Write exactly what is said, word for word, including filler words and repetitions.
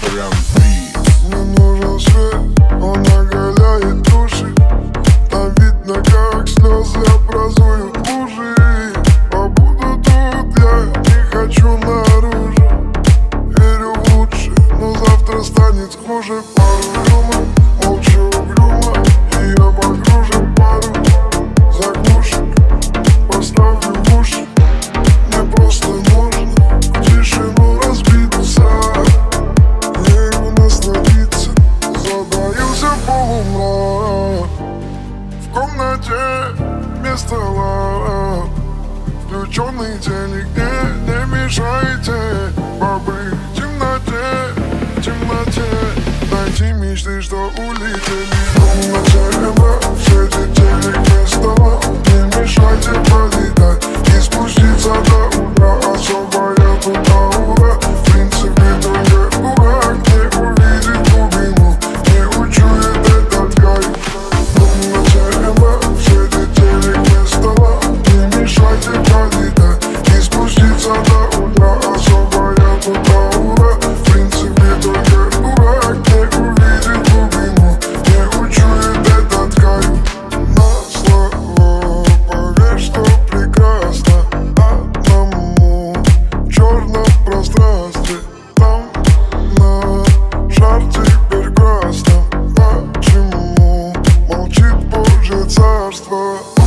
Safaryan три. Мне нужен свет, он оголяет души. Там видно, как слезы образуют лужи. Побуду тут, я не хочу наружу. Верю в лучшее, но завтра станет хуже. Пару рюмок, молча угрюмо, и я погружен пару. Заглушен, поставлю в уши. Мне просто нужно в тишину разбиться. Ею насладиться, затаился полумрак. В комнате без стола включенный телек, не, не мешайте побыть в темноте, в темноте. Найти мечты, что улетели. В комнате мрак, в свете телек без стола. Не мешайте полетать и спуститься до утра. Особая тут аура, в принципе только дурак не увидит глубину, не учует этот кайф. В комнате мрак, в свете телек без стола. Не мешайте полетать и спуститься до утра. Особая тут аура, в принципе только дурак не увидит глубину, не учует этот кайф. На слова поверь, что прекрасно одному в черном пространстве. Там на шар теперь красным. Почему молчит Божье царство?